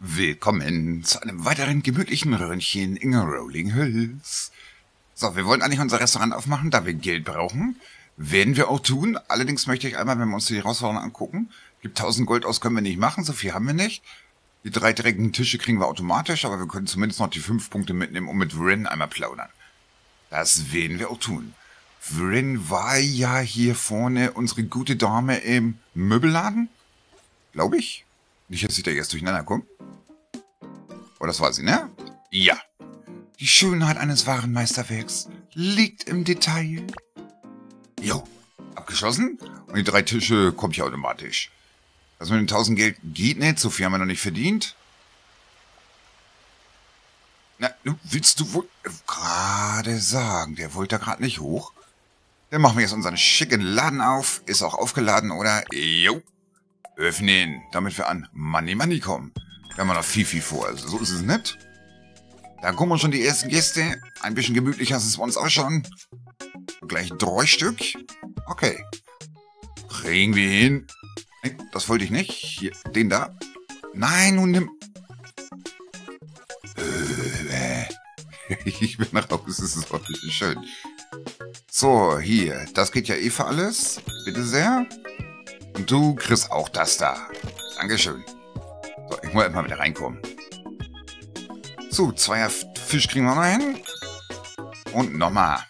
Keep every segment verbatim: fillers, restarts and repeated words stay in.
Willkommen zu einem weiteren gemütlichen Röntchen in Rolling Hills. So, wir wollen eigentlich unser Restaurant aufmachen, da wir Geld brauchen. Werden wir auch tun. Allerdings möchte ich einmal, wenn wir uns die Herausforderung angucken, gibt tausend Gold aus, können wir nicht machen, so viel haben wir nicht. Die drei dreckigen Tische kriegen wir automatisch, aber wir können zumindest noch die fünf Punkte mitnehmen und mit Vrin einmal plaudern. Das werden wir auch tun. Vrin war ja hier vorne unsere gute Dame im Möbelladen, glaube ich. Nicht, dass ich da jetzt durcheinander komme. Oh, das war sie, ne? Ja. Die Schönheit eines wahren Meisterwerks liegt im Detail. Jo, abgeschlossen. Und die drei Tische kommt hier automatisch. Das mit den tausend Geld geht nicht, so viel haben wir noch nicht verdient. Na, willst du wohl gerade sagen, der wollte da gerade nicht hoch? Dann machen wir jetzt unseren schicken Laden auf. Ist auch aufgeladen, oder? Jo. Öffnen, damit wir an Money Money kommen. Wir haben noch viel, viel vor, also so ist es nicht. Da kommen schon die ersten Gäste. Ein bisschen gemütlicher ist es bei uns auch schon. Gleich drei Stück. Okay. Kriegen wir hin. Nee, das wollte ich nicht. Hier, den da. Nein, nun nimm... Äh, ich bin nach Hause, das ist auch nicht schön. So, hier. Das geht ja eh für alles. Bitte sehr. Und du kriegst auch das da. Dankeschön. So, ich muss erstmal wieder reinkommen. So, zweier Fisch kriegen wir noch hin. Und nochmal.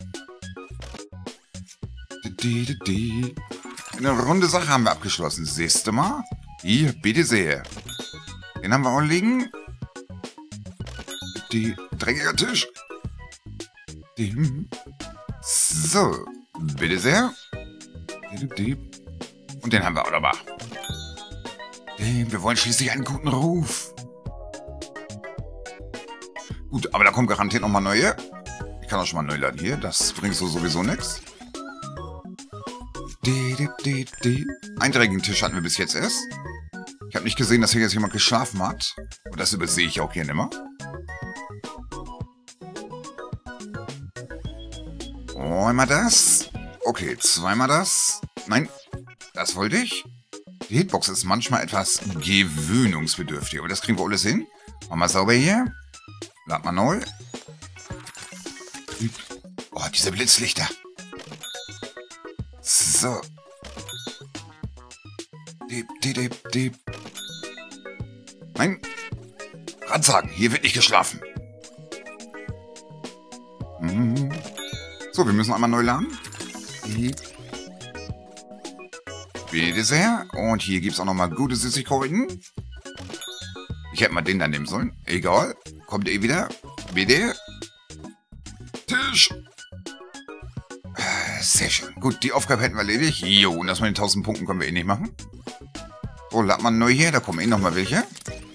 Eine runde Sache haben wir abgeschlossen. Siehst du mal? Hier, bitte sehr. Den haben wir auch liegen. Die dreckiger Tisch. So, bitte sehr. Und den haben wir auch dabei. Wir wollen schließlich einen guten Ruf. Gut, aber da kommt garantiert nochmal neue. Ich kann auch schon mal neu laden hier. Das bringt so sowieso nichts. Einen dreckigen Tisch hatten wir bis jetzt erst. Ich habe nicht gesehen, dass hier jetzt jemand geschlafen hat. Und das übersehe ich auch gerne immer. Einmal das. Okay, zweimal das. Nein, das wollte ich. Die Hitbox ist manchmal etwas gewöhnungsbedürftig, aber das kriegen wir alles hin. Machen wir sauber hier. Lad mal neu. Oh, diese Blitzlichter. So. Diep, diep, diep, diep. Nein. Gerade sagen, hier wird nicht geschlafen. Mhm. So, wir müssen einmal neu laden. Diep. Bitte sehr. Und hier gibt es auch nochmal gute Süßigkeiten. Ich hätte mal den da nehmen sollen. Egal. Kommt eh wieder. Bitte. Tisch. Sehr schön. Gut, die Aufgabe hätten wir erledigt. Jo, und das mit den tausend Punkten können wir eh nicht machen. So, lad mal neu hier. Da kommen eh nochmal welche.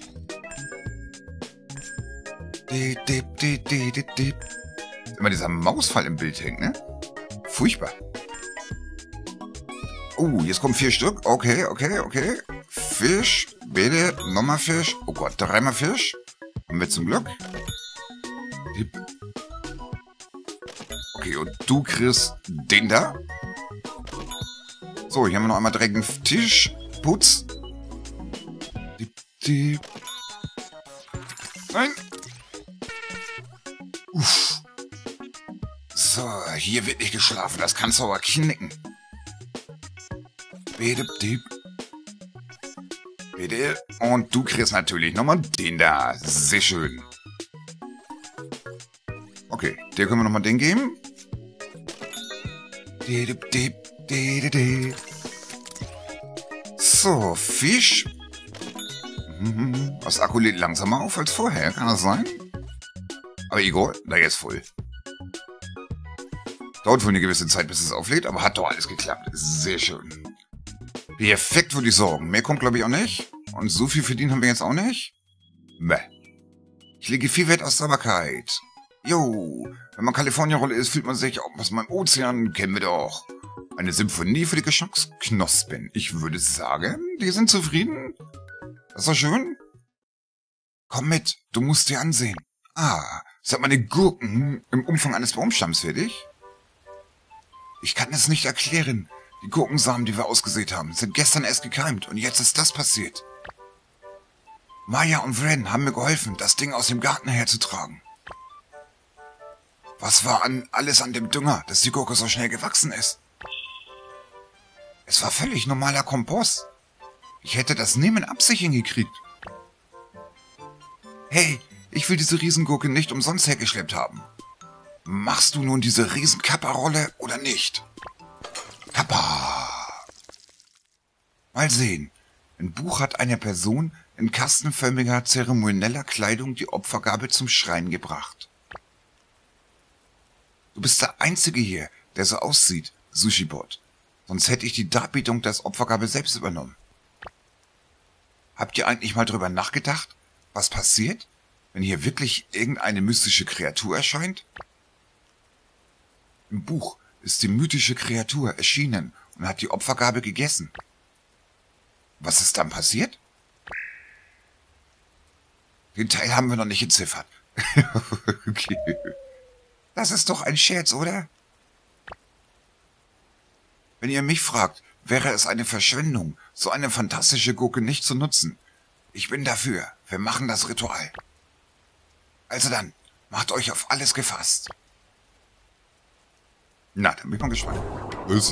Immer dieser Mausfall im Bild hängt, ne? Furchtbar. Oh, jetzt kommen vier Stück. Okay, okay, okay. Fisch. Bitte. Nochmal Fisch. Oh Gott, dreimal Fisch. Haben wir zum Glück. Okay, und du kriegst den da. So, hier haben wir noch einmal direkt einen Tisch. Putz. Nein. Uff. So, hier wird nicht geschlafen. Das kannst du aber knicken. Bitte, bitte. Und du kriegst natürlich nochmal den da. Sehr schön. Okay, der können wir nochmal den geben. So, Fisch. Das Akku lädt langsamer auf als vorher, kann das sein? Aber egal, da jetzt voll. Dauert wohl eine gewisse Zeit, bis es auflädt, aber hat doch alles geklappt. Sehr schön. Perfekt, würde ich sagen. Mehr kommt, glaube ich, auch nicht. Und so viel verdient haben wir jetzt auch nicht. Bäh. Ich lege viel Wert auf Sauberkeit. Jo, wenn man Kalifornien-Rolle ist, fühlt man sich auch aus meinem Ozean, kennen wir doch. Eine Symphonie für die Geschmacksknospen. Ich würde sagen, die sind zufrieden. Das ist doch schön. Komm mit, du musst dir ansehen. Ah, es hat meine Gurken im Umfang eines Baumstamms fertig. Ich kann es nicht erklären. Die Gurkensamen, die wir ausgesät haben, sind gestern erst gekeimt und jetzt ist das passiert. Maya und Vren haben mir geholfen, das Ding aus dem Garten herzutragen. Was war an alles an dem Dünger, dass die Gurke so schnell gewachsen ist? Es war völlig normaler Kompost. Ich hätte das nie mit Absicht hingekriegt. Hey, ich will diese Riesengurke nicht umsonst hergeschleppt haben. Machst du nun diese Riesenkappa-Rolle oder nicht? Kappa! Mal sehen. Im Buch hat eine Person in kastenförmiger, zeremonieller Kleidung die Opfergabe zum Schrein gebracht. Du bist der Einzige hier, der so aussieht, Sushibot. Sonst hätte ich die Darbietung der Opfergabe selbst übernommen. Habt ihr eigentlich mal drüber nachgedacht, was passiert, wenn hier wirklich irgendeine mystische Kreatur erscheint? Im Buch ist die mythische Kreatur erschienen und hat die Opfergabe gegessen. Was ist dann passiert? Den Teil haben wir noch nicht entziffert. Okay. Das ist doch ein Scherz, oder? Wenn ihr mich fragt, wäre es eine Verschwendung, so eine fantastische Gurke nicht zu nutzen. Ich bin dafür. Wir machen das Ritual. Also dann, macht euch auf alles gefasst. Na, dann bin ich mal gespannt. Was?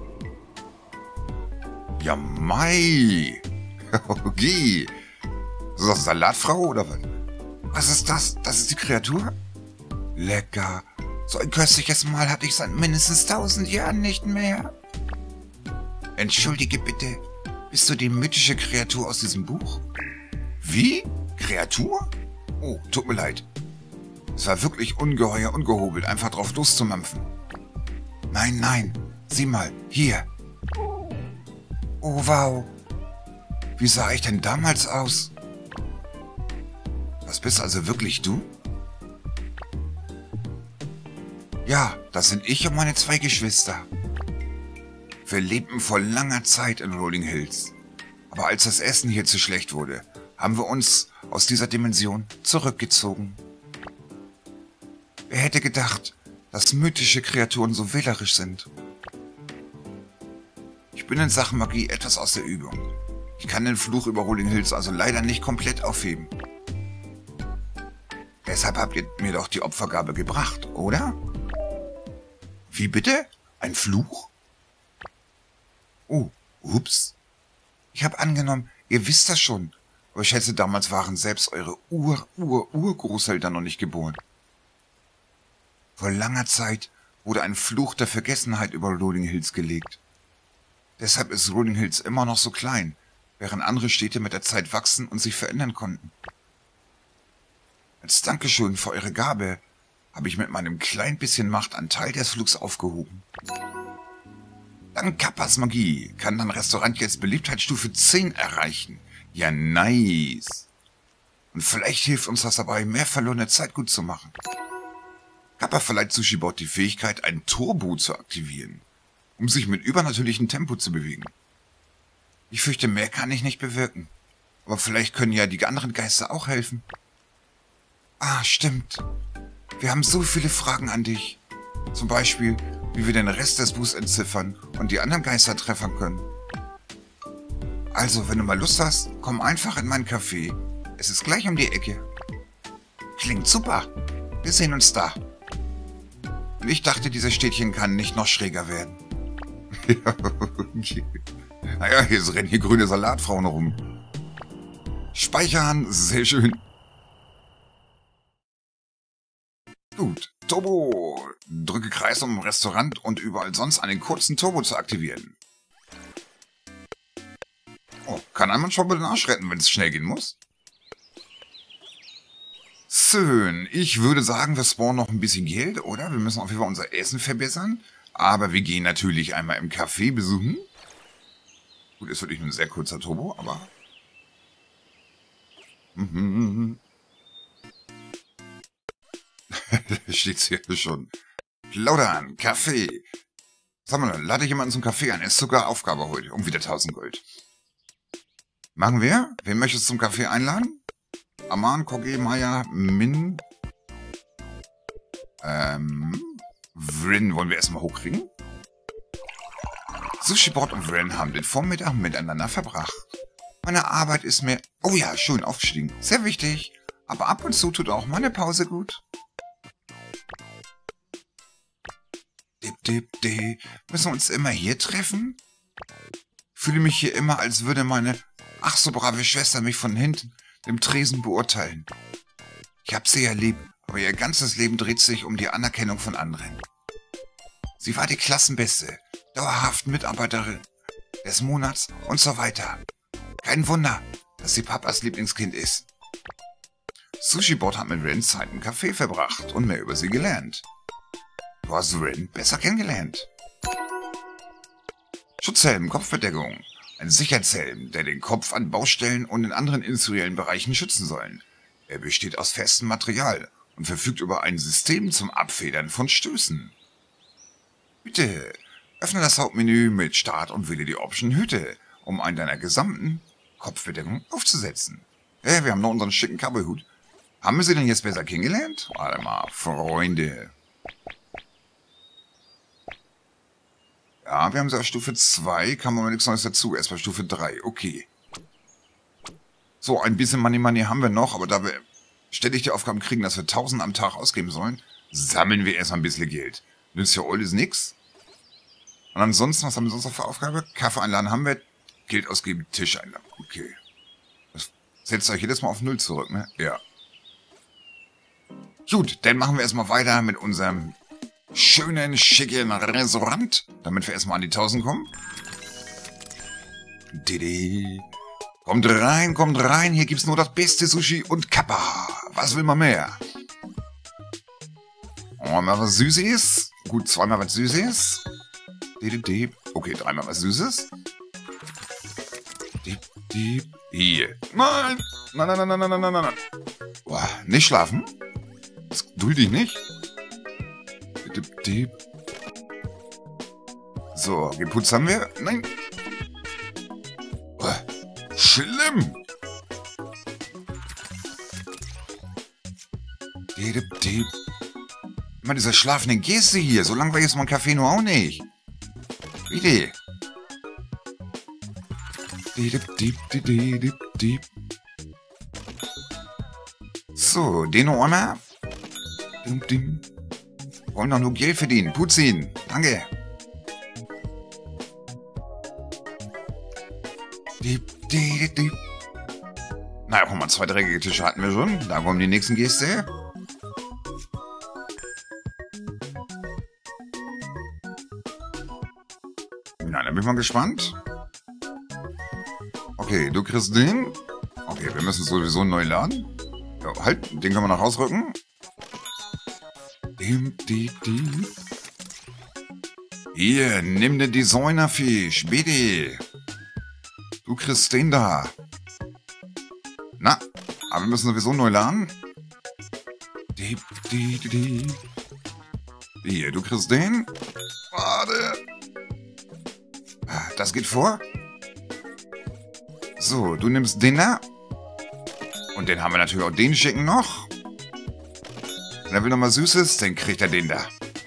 Ja, Mai. Okay. Ist das Salatfrau oder was? Was ist das? Das ist die Kreatur? Lecker. So ein köstliches Mal hatte ich seit mindestens tausend Jahren nicht mehr. Entschuldige bitte, bist du die mythische Kreatur aus diesem Buch? Wie? Kreatur? Oh, tut mir leid. Es war wirklich ungeheuer ungehobelt, einfach drauf loszumampfen. Nein, nein, sieh mal, hier. Oh, wow. Wie sah ich denn damals aus? Das bist also wirklich du? Ja, das sind ich und meine zwei Geschwister. Wir lebten vor langer Zeit in Rolling Hills. Aber als das Essen hier zu schlecht wurde, haben wir uns aus dieser Dimension zurückgezogen. Wer hätte gedacht, dass mythische Kreaturen so wählerisch sind? Ich bin in Sachen Magie etwas aus der Übung. Ich kann den Fluch über Rolling Hills also leider nicht komplett aufheben. Deshalb habt ihr mir doch die Opfergabe gebracht, oder? Wie bitte? Ein Fluch? Oh, ups. Ich habe angenommen, ihr wisst das schon. Aber ich schätze, damals waren selbst eure Ur-Ur-Urgroßeltern noch nicht geboren. Vor langer Zeit wurde ein Fluch der Vergessenheit über Rolling Hills gelegt. Deshalb ist Rolling Hills immer noch so klein, während andere Städte mit der Zeit wachsen und sich verändern konnten. Als Dankeschön für eure Gabe habe ich mit meinem kleinen bisschen Macht einen Teil des Flugs aufgehoben. Dank Kappas Magie kann dein Restaurant jetzt Beliebtheitsstufe zehn erreichen. Ja, nice. Und vielleicht hilft uns das dabei, mehr verlorene Zeit gut zu machen. Kappa verleiht Sushibot die Fähigkeit, ein Turbo zu aktivieren, um sich mit übernatürlichem Tempo zu bewegen. Ich fürchte, mehr kann ich nicht bewirken. Aber vielleicht können ja die anderen Geister auch helfen. Ah, stimmt. Wir haben so viele Fragen an dich. Zum Beispiel, wie wir den Rest des Buchs entziffern und die anderen Geister treffen können. Also, wenn du mal Lust hast, komm einfach in mein Café. Es ist gleich um die Ecke. Klingt super. Wir sehen uns da. Und ich dachte, dieses Städtchen kann nicht noch schräger werden. Ja, okay. Naja, hier rennen hier grüne Salatfrauen rum. Speichern, sehr schön. Gut, Turbo. Drücke Kreis, um im Restaurant und überall sonst einen kurzen Turbo zu aktivieren. Oh, kann einmal schon mal den Arsch retten, wenn es schnell gehen muss. Schön. Ich würde sagen, wir spawnen noch ein bisschen Geld, oder? Wir müssen auf jeden Fall unser Essen verbessern. Aber wir gehen natürlich einmal im Café besuchen. Gut, ist wirklich nur ein sehr kurzer Turbo, aber... Mhm. Da steht's hier schon. Plaudern, Kaffee. Sag mal, lade jemanden zum Kaffee ein. Ist sogar Aufgabe heute. Um wieder tausend Gold. Machen wir? Wen möchtest du zum Kaffee einladen? Aman, Koge, Maya, Min. Ähm. Vren wollen wir erstmal hochkriegen. Sushibot und Vren haben den Vormittag miteinander verbracht. Meine Arbeit ist mir... Oh ja, schön aufgestiegen. Sehr wichtig. Aber ab und zu tut auch meine Pause gut. Dip, dip, dip. Müssen wir uns immer hier treffen? Fühle mich hier immer, als würde meine ach so brave Schwester mich von hinten dem Tresen beurteilen. Ich habe sie ja lieb, aber ihr ganzes Leben dreht sich um die Anerkennung von anderen. Sie war die Klassenbeste, dauerhaft Mitarbeiterin des Monats und so weiter. Kein Wunder, dass sie Papas Lieblingskind ist. Sushibot hat mit Ren Zeit im Café verbracht und mehr über sie gelernt. Du hast Ren besser kennengelernt. Schutzhelm, Kopfbedeckung. Ein Sicherheitshelm, der den Kopf an Baustellen und in anderen industriellen Bereichen schützen soll. Er besteht aus festem Material und verfügt über ein System zum Abfedern von Stößen. Bitte, öffne das Hauptmenü mit Start und wähle die Option Hüte, um einen deiner gesamten Kopfbedeckung aufzusetzen. Hey, wir haben noch unseren schicken Cowboyhut. Haben wir sie denn jetzt besser kennengelernt? Warte mal, Freunde. Ja, wir haben sie auf Stufe zwei, kam aber nichts Neues dazu. Erst bei Stufe drei, okay. So, ein bisschen Money Money haben wir noch, aber da wir ständig die Aufgaben kriegen, dass wir tausend am Tag ausgeben sollen, sammeln wir erstmal ein bisschen Geld. Nützt ja alles nix. Und ansonsten, was haben wir sonst noch für Aufgabe? Kaffee einladen haben wir, Geld ausgeben, Tisch einladen. Okay. Das setzt euch jedes Mal auf Null zurück, ne? Ja. Gut, dann machen wir erstmal weiter mit unserem schönen, schicken Restaurant, damit wir erstmal an die tausend kommen. Didi. Kommt rein, kommt rein, hier gibt's nur das beste Sushi und Kappa. Was will man mehr? Einmal was Süßes. Gut, zweimal was Süßes. Didi. Okay, dreimal was Süßes. Dip, dip. Hier. Nein! Nein, nein, nein, nein, nein, nein, nein. Boah, nicht schlafen? Das dulde ich nicht. Dip, dip. So, geputzt haben wir. Nein. Boah, schlimm. Dip, dip. Immer diese schlafenden Gäste hier. So langweilig ist mein Kaffee nur auch nicht. Bitte. Dip, dip, dip, dip, dip. So, den noch einmal. Dim, dim. Wollen doch nur Geld verdienen. Putz ihn. Danke. Dip, dip, dip. Na, guck mal, zwei dreckige Tische hatten wir schon. Da kommen die nächsten Gäste. Na, da bin ich mal gespannt. Okay, du kriegst den. Okay, wir müssen sowieso neu laden. Ja, halt, den können wir noch rausrücken. Dim, dim, dim. Hier, nimm den Designerfisch, bitte. Du kriegst den da. Na, aber wir müssen sowieso neu laden. Dip, dip, dip. Hier, du kriegst den. Warte. Das geht vor. So, du nimmst den da. Und den haben wir natürlich auch den schicken noch. Wenn er will noch mal Süßes, dann kriegt er den da.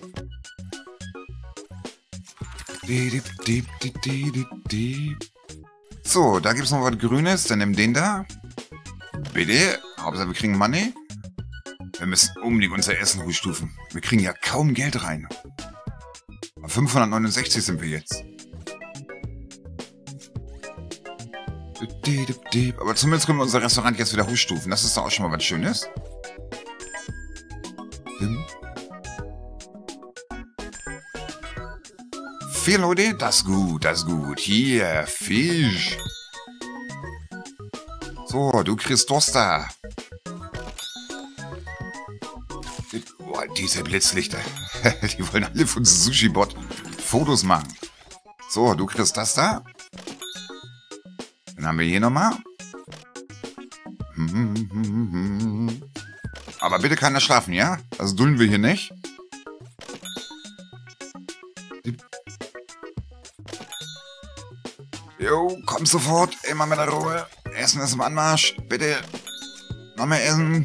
So, da gibt es noch was Grünes. Dann nimm den da. Bitte. Hauptsache, wir kriegen Money. Wir müssen unbedingt unser Essen hochstufen. Wir kriegen ja kaum Geld rein. Auf fünfhundertneunundsechzig sind wir jetzt. Aber zumindest können wir unser Restaurant jetzt wieder hochstufen. Das ist doch auch schon mal was Schönes. Vier Leute, das ist gut, das ist gut. Hier, Fisch. So, du kriegst Toaster. Boah, diese Blitzlichter. Die wollen alle von Sushibot Fotos machen. So, du kriegst das da. Dann haben wir hier nochmal. Aber bitte keiner schlafen, ja? Das dulden wir hier nicht. Jo, komm sofort. Immer mit der Ruhe. Essen ist im Anmarsch. Bitte. Noch mehr Essen.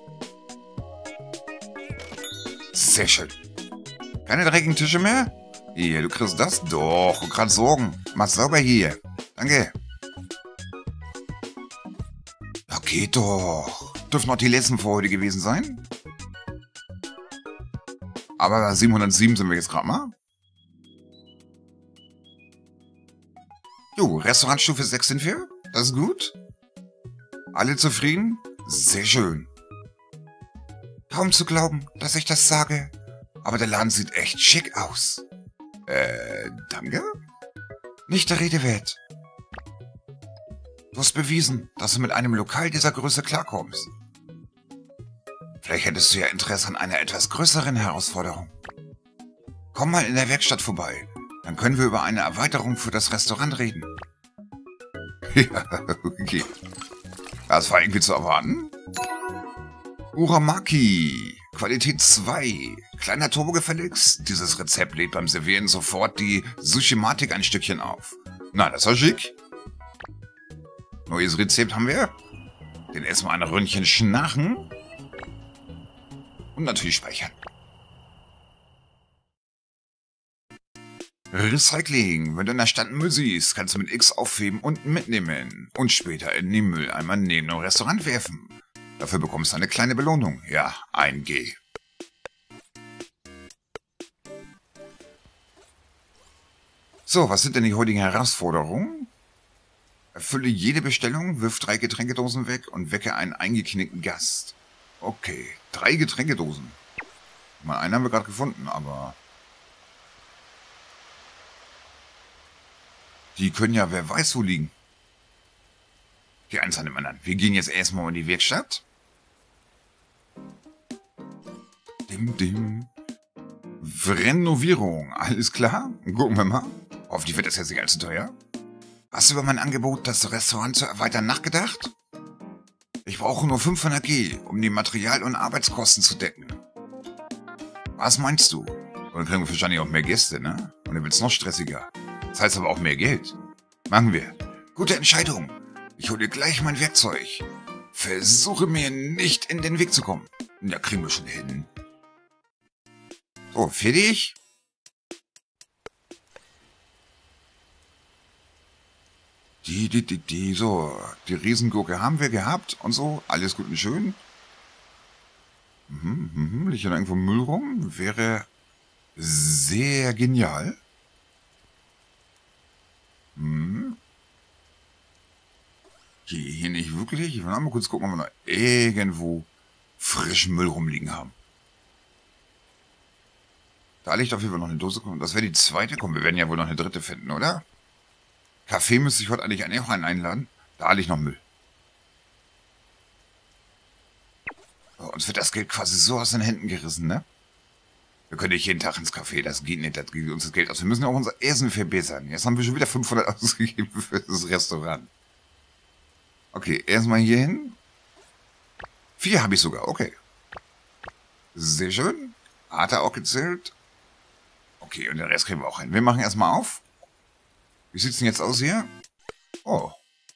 Sehr schön. Keine dreckigen Tische mehr? Hier, du kriegst das doch. Und gerade Sorgen. Mach's sauber hier. Danke. Ja, geht doch. Dürfen noch die letzten vor heute gewesen sein? Aber bei siebenhundertsieben sind wir jetzt gerade mal. Jo, Restaurantstufe sechs sind wir. Das ist gut. Alle zufrieden? Sehr schön. Kaum zu glauben, dass ich das sage. Aber der Laden sieht echt schick aus. Äh, danke? Nicht der Rede wert. Du hast bewiesen, dass du mit einem Lokal dieser Größe klarkommst. Vielleicht hättest du ja Interesse an einer etwas größeren Herausforderung. Komm mal in der Werkstatt vorbei. Dann können wir über eine Erweiterung für das Restaurant reden. Ja, okay. Das war irgendwie zu erwarten. Uramaki. Qualität zwei. Kleiner Turbo gefälligst. Dieses Rezept lädt beim Servieren sofort die Sushimatik ein Stückchen auf. Na, das war schick. Neues Rezept haben wir. Den erstmal ein Röntchen schnarchen. Und natürlich speichern. Recycling. Wenn du in der Stadt Müll siehst, kannst du mit X aufheben und mitnehmen. Und später in den Mülleimer neben dem Restaurant werfen. Dafür bekommst du eine kleine Belohnung. Ja, ein G. So, was sind denn die heutigen Herausforderungen? Erfülle jede Bestellung, wirf drei Getränkedosen weg und wecke einen eingeknickten Gast. Okay, drei Getränkedosen. Mal einen haben wir gerade gefunden, aber... Die können ja wer weiß wo liegen. Okay, eins an dem anderen. Wir gehen jetzt erstmal in die Werkstatt. Dim, dim. Renovierung, alles klar? Gucken wir mal. Hoffentlich wird das jetzt nicht allzu teuer. Hast du über mein Angebot, das Restaurant zu erweitern, nachgedacht? Ich brauche nur fünfhundert G, um die Material- und Arbeitskosten zu decken. Was meinst du? Und dann kriegen wir wahrscheinlich auch mehr Gäste, ne? Und dann wird's noch stressiger. Das heißt aber auch mehr Geld. Machen wir. Gute Entscheidung. Ich hole dir gleich mein Werkzeug. Versuche mir nicht in den Weg zu kommen. Ja, kriegen wir schon hin. So, fertig? Die, die, die, die, so. Die Riesengurke haben wir gehabt und so. Alles gut und schön. Mhm, mhm. Liegt hier noch irgendwo Müll rum? Wäre sehr genial. Hm. Hier, hier nicht wirklich. Ich will mal kurz gucken, ob wir noch irgendwo frischen Müll rumliegen haben. Da liegt auf jeden Fall noch eine Dose. Das wäre die zweite. Komm, wir werden ja wohl noch eine dritte finden, oder? Kaffee müsste ich heute eigentlich auch einen einladen. Da liegt noch Müll. So, uns wird das Geld quasi so aus den Händen gerissen, ne? Wir können nicht jeden Tag ins Café, das geht nicht, das geht uns das Geld aus. Wir müssen ja auch unser Essen verbessern. Jetzt haben wir schon wieder fünfhundert ausgegeben für das Restaurant. Okay, erstmal hier hin. Vier habe ich sogar, okay. Sehr schön. Hat er auch gezählt. Okay, und den Rest kriegen wir auch hin. Wir machen erstmal auf. Wie sieht es denn jetzt aus hier? Oh.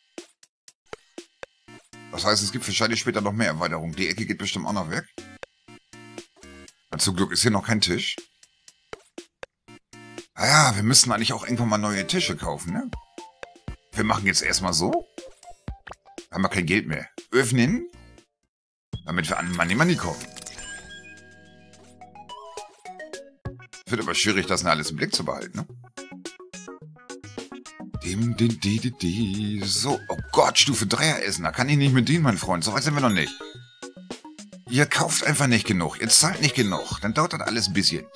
Das heißt, es gibt wahrscheinlich später noch mehr Erweiterungen. Die Ecke geht bestimmt auch noch weg. Zum Glück ist hier noch kein Tisch. Ah ja, wir müssen eigentlich auch irgendwann mal neue Tische kaufen, ne? Wir machen jetzt erstmal so. Haben wir kein Geld mehr. Öffnen. Damit wir an Money Money kommen. Wird aber schwierig, das alles im Blick zu behalten, ne? Dim, dim, dim, dim, dim. So, oh Gott, Stufe dreier essen. Da kann ich nicht mit dienen, mein Freund. So weit sind wir noch nicht. Ihr kauft einfach nicht genug. Ihr zahlt nicht genug. Dann dauert das alles ein bisschen.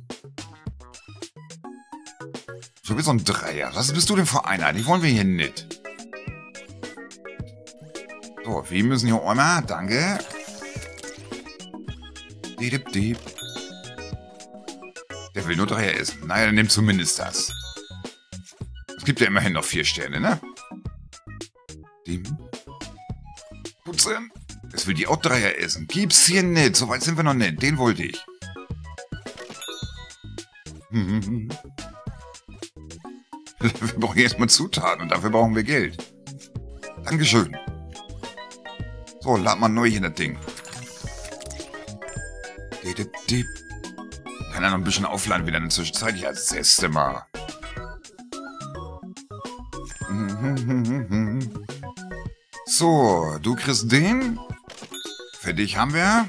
So wie so ein Dreier. Was bist du denn für einer? Die wollen wir hier nicht. So, wir müssen hier einmal. Danke. Diep, diep. Der will nur Dreier essen. Naja, dann nimmt zumindest das. Es gibt ja immerhin noch vier Sterne, ne? Dim. Putzen. Es will die auch Dreier essen. Gibt's hier nicht. So weit sind wir noch nicht. Den wollte ich. Wir brauchen erstmal Zutaten und dafür brauchen wir Geld. Dankeschön. So, lad mal neu hier das Ding. Kann ja noch ein bisschen aufladen wieder in der Zwischenzeit. Ja, das erste Mal. So, du kriegst den. Für dich haben wir.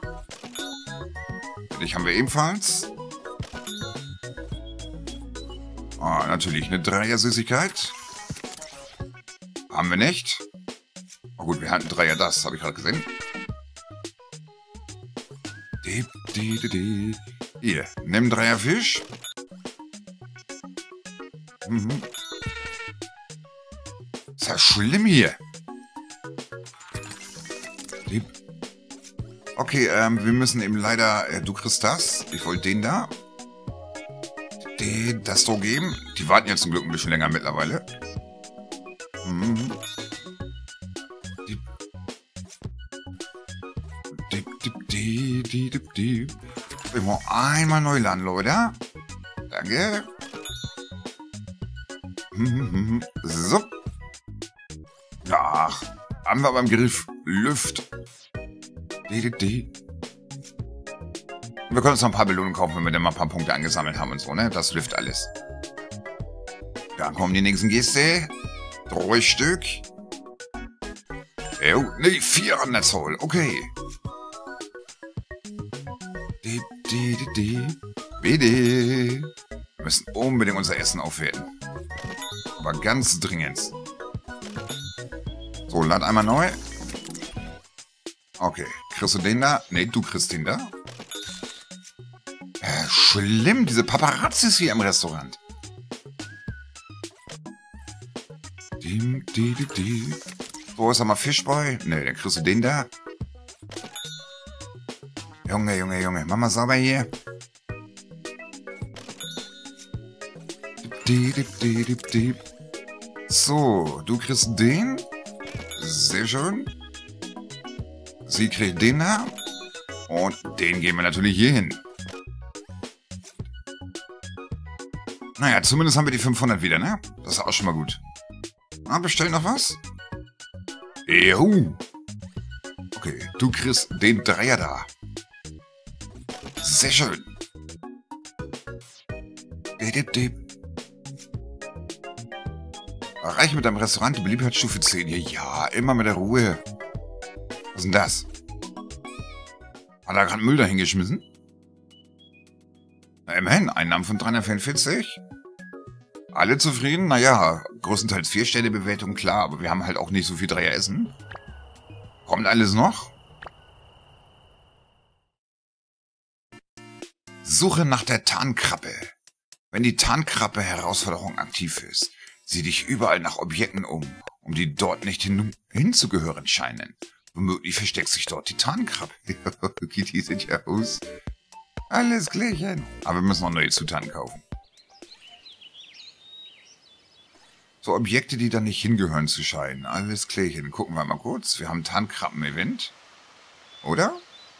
Für dich haben wir ebenfalls. Oh, natürlich eine Dreier-Süßigkeit. Haben wir nicht. Oh gut, wir hatten Dreier das, habe ich gerade gesehen. Die, die, die, die. Hier, nimm Dreier Fisch. Mhm. Ist ja schlimm hier. Die. Okay, ähm, wir müssen eben leider... Äh, du kriegst das. Ich wollte den da. Den, das so geben. Die warten jetzt zum Glück ein bisschen länger mittlerweile. Mhm. Die. Die, die, die, die, die, die. Ich muss einmal neu laden, Leute. Danke. So. Ach, haben wir beim Griff. Lüft. Die, die, die. Wir können uns noch ein paar Belohnungen kaufen, wenn wir dann mal ein paar Punkte angesammelt haben und so, ne? Das lüft alles. Dann kommen die nächsten Gäste. Drei Stück. Oh, nee, vier an der Zoll. Okay. Die, die, die, die. Bitte. Wir müssen unbedingt unser Essen aufwerten. Aber ganz dringend. So, lad einmal neu. Okay, kriegst du den da? Ne, du kriegst den da. Äh, schlimm, diese Paparazzis hier im Restaurant. Dim, di, di, di. So, ist da mal Fischboy? Ne, dann kriegst du den da. Junge, Junge, Junge, mach mal sauber hier. Dip, dip, dip, dip, dip. So, du kriegst den. Sehr schön. Sie kriegt den da. Und den geben wir natürlich hier hin. Naja, zumindest haben wir die fünfhundert wieder, ne? Das ist auch schon mal gut. Ah, bestell noch was? Juhu. Okay, du kriegst den Dreier da. Sehr schön. Dip, dip. Erreichen mit deinem Restaurant die Beliebtheitsstufe zehn. Ja, immer mit der Ruhe. Was ist denn das? Hat er gerade Müll da hingeschmissen? Na immerhin, Einnahmen von dreihundertvierundvierzig. Alle zufrieden? Naja, größtenteils vier Sterne Bewertung, klar, aber wir haben halt auch nicht so viel Dreier Essen. Kommt alles noch? Suche nach der Tarnkrabbe. Wenn die Tarnkrabbe-Herausforderung aktiv ist, sieh dich überall nach Objekten um, um die dort nicht hin hinzugehören scheinen. Womöglich versteckt sich dort die Tarnkrabbe. Die sind ja aus. Alles klärchen. Aber wir müssen noch neue Zutaten kaufen. So Objekte, die da nicht hingehören zu scheinen. Alles klärchen. Gucken wir mal kurz. Wir haben Tarnkrabben-Event. Oder?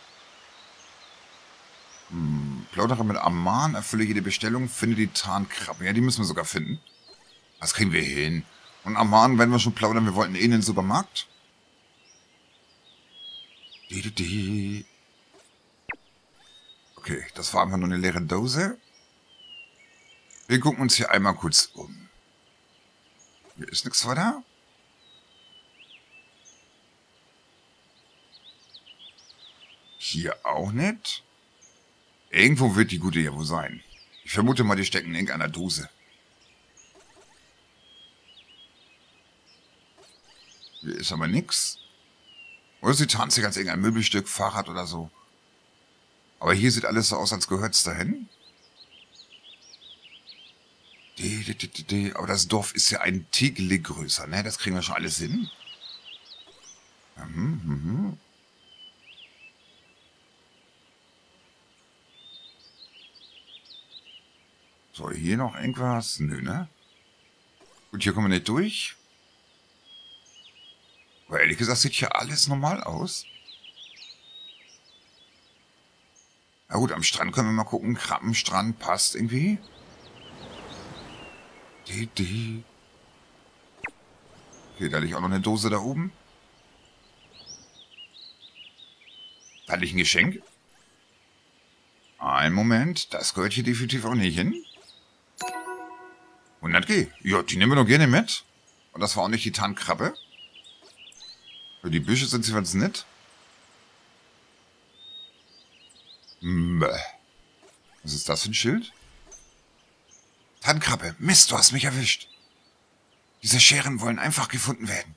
Hm. Plaudere mit Aman, erfülle jede Bestellung, finde die Tarnkrabben. Ja, die müssen wir sogar finden. Das kriegen wir hin. Und Aman, wenn wir schon plaudern, wir wollten eh in den Supermarkt. Die, die, die. Okay, das war einfach nur eine leere Dose. Wir gucken uns hier einmal kurz um. Hier ist nichts weiter. Hier auch nicht. Irgendwo wird die gute ja wohl sein. Ich vermute mal, die stecken in irgendeiner Dose. Hier ist aber nichts. Oder sie tarnt sich als irgendein Möbelstück, Fahrrad oder so. Aber hier sieht alles so aus, als gehört es dahin. Die, die, die, die. Aber das Dorf ist ja ein Tickle größer, ne? Das kriegen wir schon alles hin. Mhm, mhm. So, hier noch irgendwas? Nö, ne? Gut, hier kommen wir nicht durch. Aber ehrlich gesagt sieht hier alles normal aus. Na gut, am Strand können wir mal gucken. Krabbenstrand passt irgendwie. Die, die. Okay, da liegt auch noch eine Dose da oben. Da liegt ein Geschenk. Ein Moment, das gehört hier definitiv auch nicht hin. hundert G. Ja, die nehmen wir doch gerne mit. Und das war auch nicht die Tarnkrabbe. Für die Büsche sind sie ganz nett. Bäh. Was ist das für ein Schild? Tarnkrabbe, Mist, du hast mich erwischt. Diese Scheren wollen einfach gefunden werden.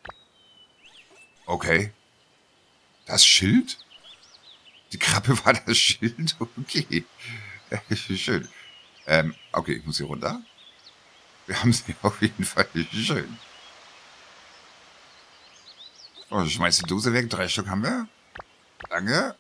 Okay. Das Schild? Die Krabbe war das Schild? Okay. Schön. Ähm, okay, ich muss hier runter. Wir haben sie auf jeden Fall schön. Oh, ich schmeiß die Dose weg. Drei Stück haben wir. Danke.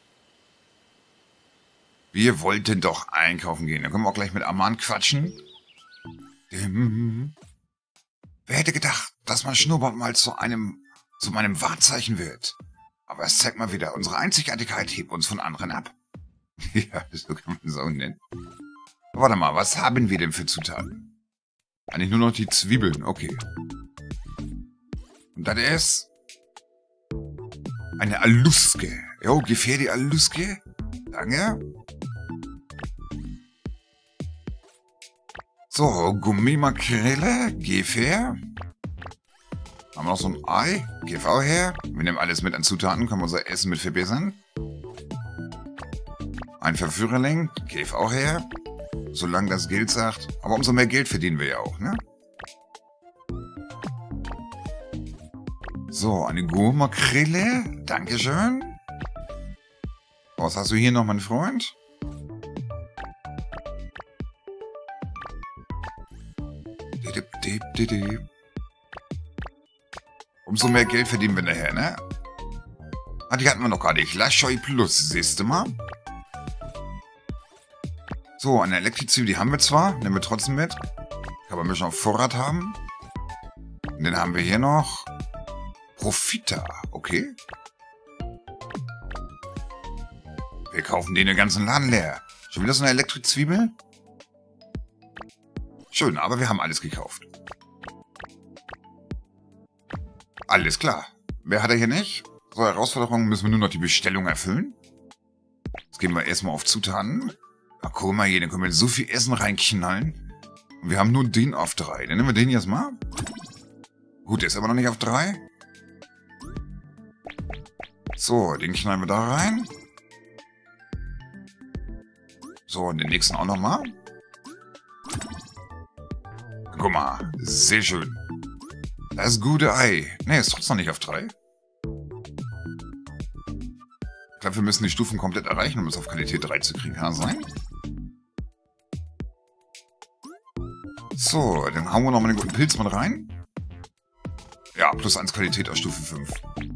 Wir wollten doch einkaufen gehen. Dann können wir auch gleich mit Aman quatschen. Dim. Wer hätte gedacht, dass man Schnurrbart mal zu einem, zu meinem Wahrzeichen wird? Aber es zeigt mal wieder, unsere Einzigartigkeit hebt uns von anderen ab. Ja, so kann man es auch nennen. Warte mal, was haben wir denn für Zutaten? Eigentlich nur noch die Zwiebeln, okay. Und das ist eine Alluske. Jo, gefähr die Alluske. Danke. So, Gummimakrele, gefähr. Haben wir noch so ein Ei, gib auch her. Wir nehmen alles mit an Zutaten, können wir unser Essen mit verbessern. Ein Verführerling, gib auch her. Solange das Geld sagt. Aber umso mehr Geld verdienen wir ja auch, ne? So, eine Gummimakrele, dankeschön. Was hast du hier noch, mein Freund? Dip, dip, dip, dip. Umso mehr Geld verdienen wir nachher, ne? Ah, die hatten wir noch gar nicht. Laschoi Plus, siehst du mal? So, eine Elektrizität, die haben wir zwar, nehmen wir trotzdem mit. Kann man ein bisschen auf Vorrat haben. Und dann haben wir hier noch Profita, okay. Wir kaufen den ganzen Laden leer. Schon wieder so eine Elektrizwiebel? Schön, aber wir haben alles gekauft. Alles klar. Wer hat er hier nicht? So, Herausforderungen müssen wir nur noch die Bestellung erfüllen. Jetzt gehen wir erstmal auf Zutaten. Ach, guck mal hier, dann können wir so viel Essen reinknallen. Und wir haben nur den auf drei. Dann nehmen wir den jetzt mal. Gut, der ist aber noch nicht auf drei. So, den knallen wir da rein. So, und den nächsten auch nochmal. Guck mal, sehr schön. Das gute Ei. Ne, ist trotzdem noch nicht auf drei. Ich glaube, wir müssen die Stufen komplett erreichen, um es auf Qualität drei zu kriegen. Kann das sein? So, dann hauen wir nochmal den guten Pilz mit rein. Ja, plus eins Qualität auf Stufe fünf.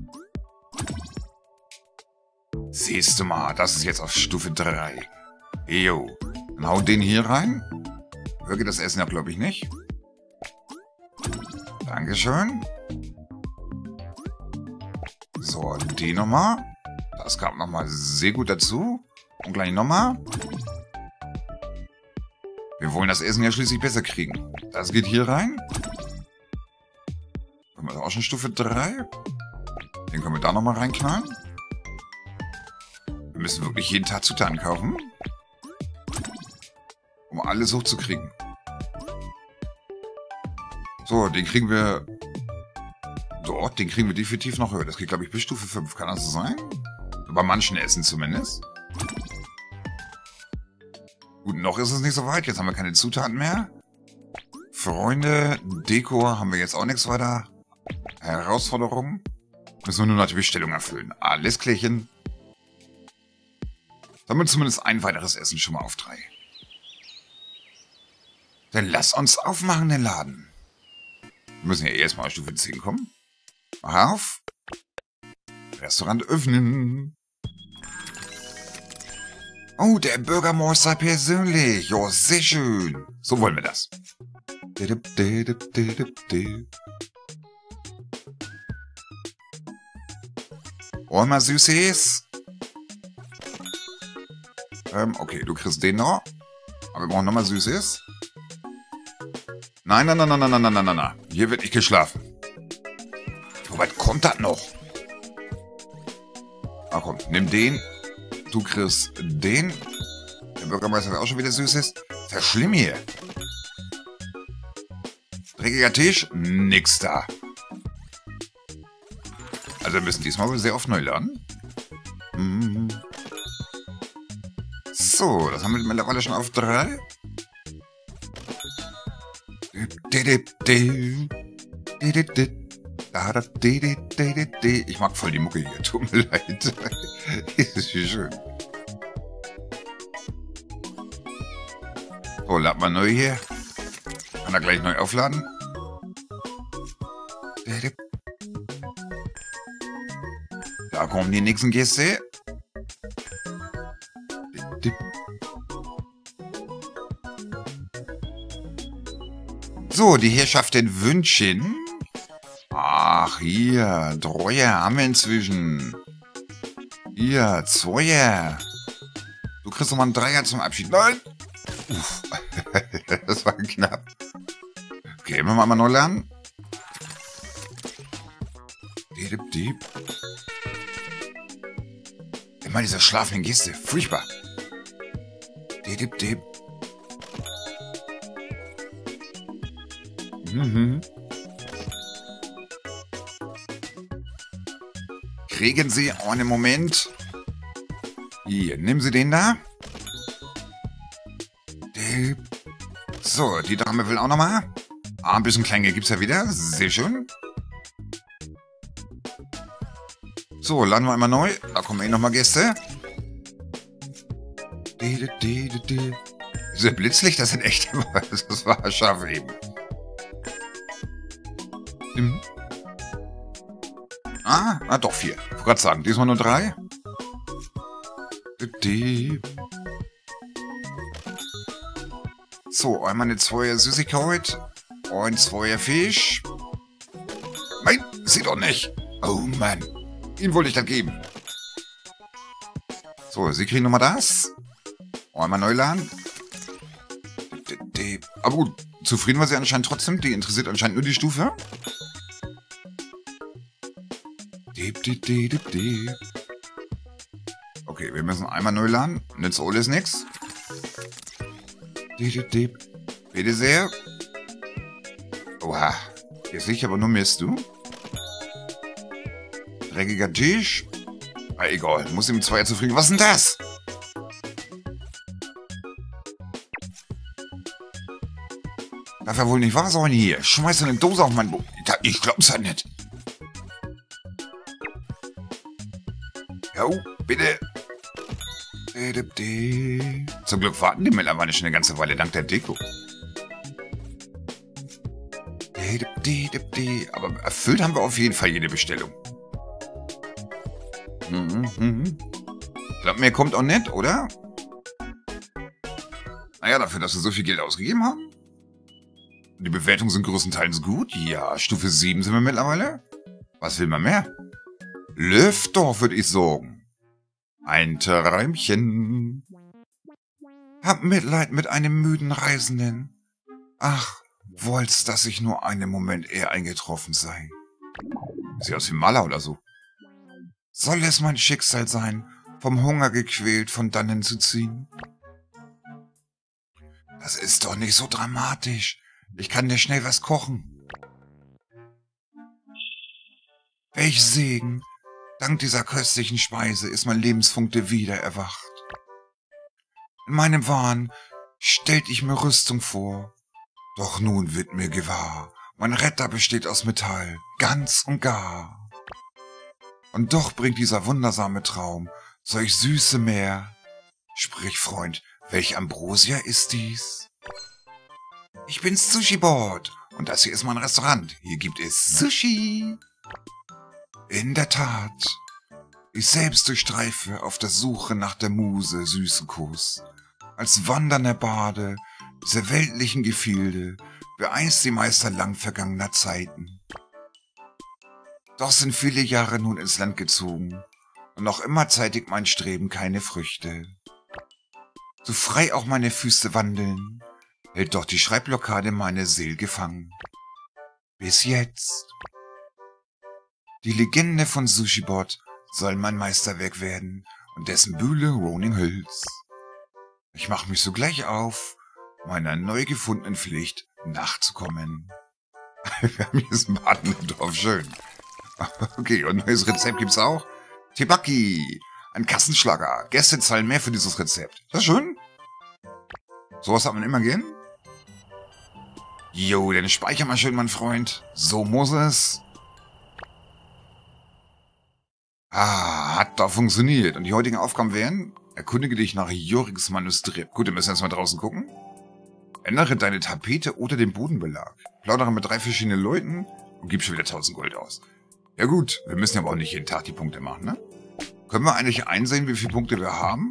Siehst du mal, das ist jetzt auf Stufe drei. Jo. Dann hau den hier rein. Höre das Essen ja, glaube ich, nicht. Dankeschön. So, die nochmal. Das kam nochmal sehr gut dazu. Und gleich nochmal. Wir wollen das Essen ja schließlich besser kriegen. Das geht hier rein. Haben wir auch schon Stufe drei. Den können wir da nochmal reinknallen. Wir müssen wirklich jeden Tag Zutaten kaufen. Um alles hochzukriegen. So, den kriegen wir... Dort, den kriegen wir definitiv noch höher. Das geht, glaube ich, bis Stufe fünf. Kann das so sein? Bei manchen Essen zumindest. Gut, noch ist es nicht so weit. Jetzt haben wir keine Zutaten mehr. Freunde, Deko haben wir jetzt auch nichts weiter. Herausforderungen. Müssen wir nur noch die Bestellung erfüllen. Alles klärchen. Dann haben wir zumindest ein weiteres Essen schon mal auf drei. Dann lass uns aufmachen, den Laden. Wir müssen ja erstmal auf Stufe zehn kommen. Mach auf. Restaurant öffnen. Oh, der Bürgermeister persönlich. Ja, sehr schön. So wollen wir das. Wollen wir Süßes? Ähm, okay, du kriegst den noch. Aber wir brauchen nochmal Süßes. Nein, nein, nein, nein, nein, nein, nein, nein, nein. Hier wird nicht geschlafen. Wie weit kommt das noch? Ach komm, nimm den. Du kriegst den. Der Bürgermeister, der auch schon wieder süß ist. Ist ja schlimm hier. Dreckiger Tisch, nix da. Also wir müssen diesmal wohl sehr oft neu laden. Hm. So, das haben wir mittlerweile schon auf drei. Ich mag voll die Mucke hier, tut mir leid. Das ist schön. So, lad mal neu hier. Kann er gleich neu aufladen. Da kommen die nächsten Gäste. So, die Herrschaften wünschen. Ach, hier, Dreier haben wir inzwischen. Hier, Zweier. Du kriegst noch mal einen Dreier zum Abschied. Nein! Uff, das war knapp. Okay, wir mal neu lernen. Immer diese schlafenden Gäste. Furchtbar. Mhm. Kriegen Sie einen Moment. Hier, nehmen Sie den da. So, die Dame will auch nochmal. Ah, ein bisschen Kleingeld gibt's ja wieder. Sehr schön. So, laden wir einmal neu. Da kommen eh nochmal Gäste. Diese Blitzlichter sind echt... Das war scharf eben. Hm. Ah, ah, doch vier. Ich wollte gerade sagen, diesmal nur drei. So, einmal eine Zweier Süßigkeit. Ein Zweier Fisch. Nein, sieht doch nicht. Oh Mann. Ihm wollte ich das geben. So, Sie kriegen nochmal das. Einmal neu laden. Aber gut, zufrieden war sie anscheinend trotzdem. Die interessiert anscheinend nur die Stufe. Okay, wir müssen einmal neu laden. Nützt alles nix. Bitte sehr. Oha. Jetzt sehe ich aber nur Mist, du. Dreckiger Tisch. Ah, egal. Muss ihm Zweier zufrieden. Was ist denn das? Darf ja wohl nicht wahr sein hier. Schmeiß eine Dose auf mein Bo... Ich glaub's ja nicht. Jo, bitte. Zum Glück warten die mittlerweile schon eine ganze Weile dank der Deko. Aber erfüllt haben wir auf jeden Fall jede Bestellung. Ich glaube, mehr kommt auch nicht, oder? Naja, dafür, dass wir so viel Geld ausgegeben haben. Die Bewertungen sind größtenteils gut. Ja, Stufe sieben sind wir mittlerweile. Was will man mehr? Löfdorf, würde ich sagen. Ein Träumchen. Hab Mitleid mit einem müden Reisenden. Ach, wollt's, dass ich nur einen Moment eher eingetroffen sei. Sieht aus wie Maler oder so. Soll es mein Schicksal sein, vom Hunger gequält von dannen zu ziehen? Das ist doch nicht so dramatisch. Ich kann dir schnell was kochen. Welch Segen! Dank dieser köstlichen Speise ist mein Lebensfunke wieder erwacht. In meinem Wahn stellt ich mir Rüstung vor. Doch nun wird mir gewahr, mein Retter besteht aus Metall, ganz und gar. Und doch bringt dieser wundersame Traum solch Süße mehr. Sprich, Freund, welch Ambrosia ist dies? Ich bin's Sushi Board und das hier ist mein Restaurant. Hier gibt es Sushi. In der Tat, ich selbst durchstreife auf der Suche nach der Muse süßen Kuss. Als wandernder Bade dieser weltlichen Gefilde, wer einst die Meister lang vergangener Zeiten. Doch sind viele Jahre nun ins Land gezogen und noch immer zeitigt mein Streben keine Früchte. So frei auch meine Füße wandeln, hält doch die Schreibblockade meine Seel gefangen. Bis jetzt. Die Legende von Sushibot soll mein Meisterwerk werden und dessen Bühle Ronin Hills. Ich mache mich sogleich auf, meiner neu gefundenen Pflicht nachzukommen. Wir haben hier das Baden im Dorf, schön. Okay, und ein neues Rezept gibt's auch. Tebaki, ein Kassenschlager. Gäste zahlen mehr für dieses Rezept. Das ist schön. Sowas hat man immer gern. Jo, dann speicher mal schön, mein Freund. So muss es. Ah, hat doch funktioniert. Und die heutigen Aufgaben wären: Erkundige dich nach Joriks Manuskript. Gut, dann müssen wir erstmal draußen gucken. Ändere deine Tapete oder den Bodenbelag. Plaudere mit drei verschiedenen Leuten und gib schon wieder tausend Gold aus. Ja gut, wir müssen ja aber auch nicht jeden Tag die Punkte machen, ne? Können wir eigentlich einsehen, wie viele Punkte wir haben?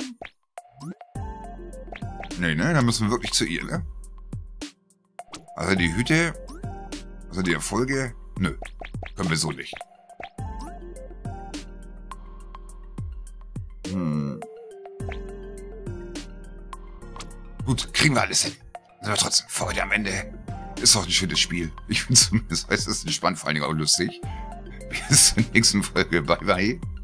Nee, ne? Dann müssen wir wirklich zu ihr, ne? Also die Hüte, also die Erfolge, nö. Können wir so nicht. Hm. Gut, kriegen wir alles hin. Aber trotzdem, Freude am Ende. Ist doch ein schönes Spiel. Ich finde zumindest, es ist entspannt, vor allen Dingen auch lustig. Bis zur nächsten Folge. Bye, bye.